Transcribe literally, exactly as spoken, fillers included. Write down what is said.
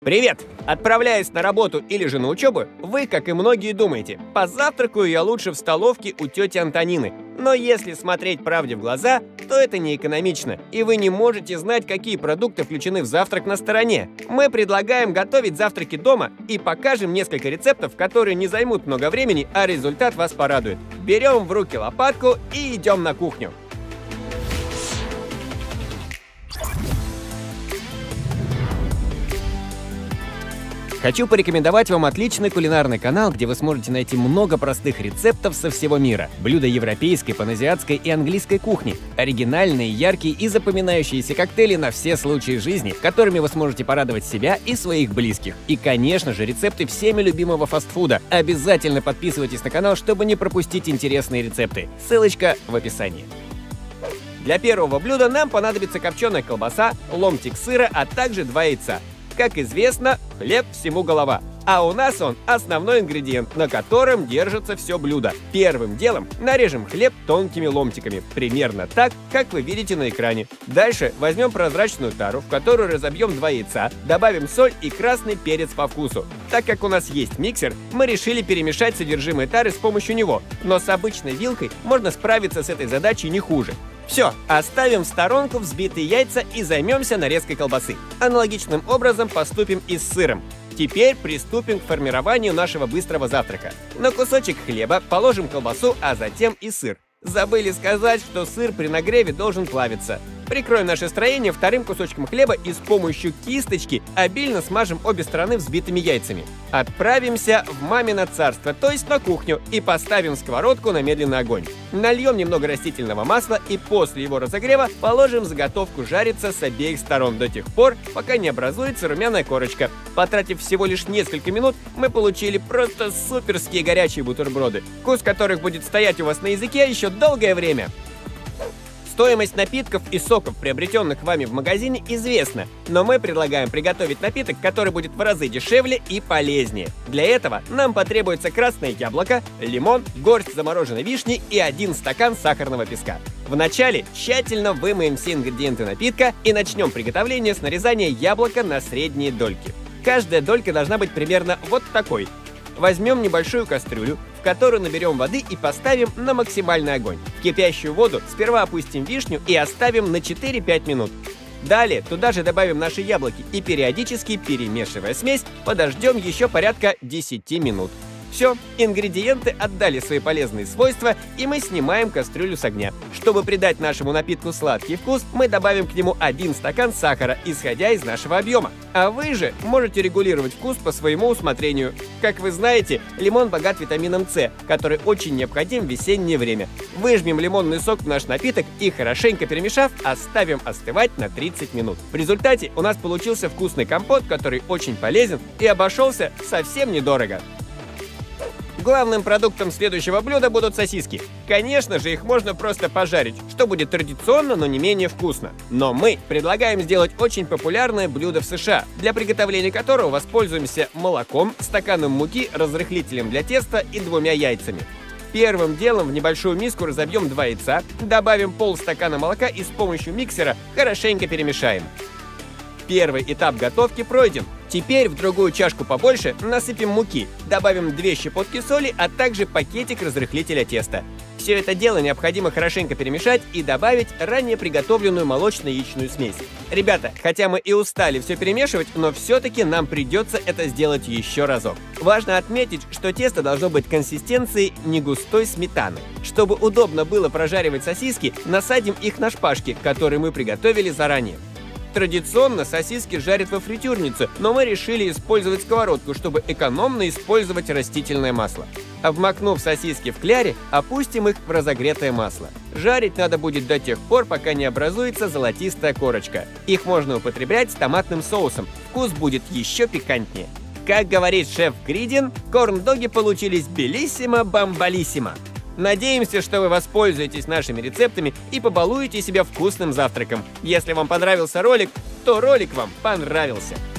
Привет! Отправляясь на работу или же на учебу, вы, как и многие, думаете: позавтракаю я лучше в столовке у тети Антонины. Но если смотреть правде в глаза, то это не экономично, и вы не можете знать, какие продукты включены в завтрак на стороне. Мы предлагаем готовить завтраки дома и покажем несколько рецептов, которые не займут много времени, а результат вас порадует. Берем в руки лопатку и идем на кухню. Хочу порекомендовать вам отличный кулинарный канал, где вы сможете найти много простых рецептов со всего мира. Блюда европейской, паназиатской и английской кухни. Оригинальные, яркие и запоминающиеся коктейли на все случаи жизни, которыми вы сможете порадовать себя и своих близких. И, конечно же, рецепты всеми любимого фастфуда. Обязательно подписывайтесь на канал, чтобы не пропустить интересные рецепты. Ссылочка в описании. Для первого блюда нам понадобится копченая колбаса, ломтик сыра, а также два яйца. Как известно, хлеб всему голова. А у нас он основной ингредиент, на котором держится все блюдо. Первым делом нарежем хлеб тонкими ломтиками, примерно так, как вы видите на экране. Дальше возьмем прозрачную тару, в которую разобьем два яйца, добавим соль и красный перец по вкусу. Так как у нас есть миксер, мы решили перемешать содержимое тары с помощью него, но с обычной вилкой можно справиться с этой задачей не хуже. Все, оставим в сторонку взбитые яйца и займемся нарезкой колбасы. Аналогичным образом поступим и с сыром. Теперь приступим к формированию нашего быстрого завтрака. На кусочек хлеба положим колбасу, а затем и сыр. Забыли сказать, что сыр при нагреве должен плавиться. Прикроем наше строение вторым кусочком хлеба и с помощью кисточки обильно смажем обе стороны взбитыми яйцами. Отправимся в мамино царство, то есть на кухню, и поставим сковородку на медленный огонь. Нальем немного растительного масла и после его разогрева положим заготовку жариться с обеих сторон до тех пор, пока не образуется румяная корочка. Потратив всего лишь несколько минут, мы получили просто суперские горячие бутерброды, вкус которых будет стоять у вас на языке еще долгое время. Стоимость напитков и соков, приобретенных вами в магазине, известна, но мы предлагаем приготовить напиток, который будет в разы дешевле и полезнее. Для этого нам потребуется красное яблоко, лимон, горсть замороженной вишни и один стакан сахарного песка. Вначале тщательно вымоем все ингредиенты напитка и начнем приготовление с нарезания яблока на средние дольки. Каждая долька должна быть примерно вот такой. Возьмем небольшую кастрюлю, в которую наберем воды и поставим на максимальный огонь. В кипящую воду сперва опустим вишню и оставим на четыре-пять минут. Далее туда же добавим наши яблоки и периодически, перемешивая смесь, подождем еще порядка десяти минут. Все, ингредиенты отдали свои полезные свойства, и мы снимаем кастрюлю с огня. Чтобы придать нашему напитку сладкий вкус, мы добавим к нему один стакан сахара, исходя из нашего объема. А вы же можете регулировать вкус по своему усмотрению. Как вы знаете, лимон богат витамином С, который очень необходим в весеннее время. Выжмем лимонный сок в наш напиток и, хорошенько перемешав, оставим остывать на тридцать минут. В результате у нас получился вкусный компот, который очень полезен и обошелся совсем недорого. Главным продуктом следующего блюда будут сосиски. Конечно же, их можно просто пожарить, что будет традиционно, но не менее вкусно. Но мы предлагаем сделать очень популярное блюдо в США, для приготовления которого воспользуемся молоком, стаканом муки, разрыхлителем для теста и двумя яйцами. Первым делом в небольшую миску разобьем два яйца, добавим полстакана молока и с помощью миксера хорошенько перемешаем. Первый этап готовки пройден. Теперь в другую чашку побольше насыпем муки, добавим две щепотки соли, а также пакетик разрыхлителя теста. Все это дело необходимо хорошенько перемешать и добавить ранее приготовленную молочно-яичную смесь. Ребята, хотя мы и устали все перемешивать, но все-таки нам придется это сделать еще разок. Важно отметить, что тесто должно быть консистенции негустой сметаны. Чтобы удобно было прожаривать сосиски, насадим их на шпажки, которые мы приготовили заранее. Традиционно сосиски жарят во фритюрнице, но мы решили использовать сковородку, чтобы экономно использовать растительное масло. Обмакнув сосиски в кляре, опустим их в разогретое масло. Жарить надо будет до тех пор, пока не образуется золотистая корочка. Их можно употреблять с томатным соусом, вкус будет еще пикантнее. Как говорит шеф Гридин, корн-доги получились белиссимо-бомбалиссимо. Надеемся, что вы воспользуетесь нашими рецептами и побалуете себя вкусным завтраком. Если вам понравился ролик, то ролик вам понравился.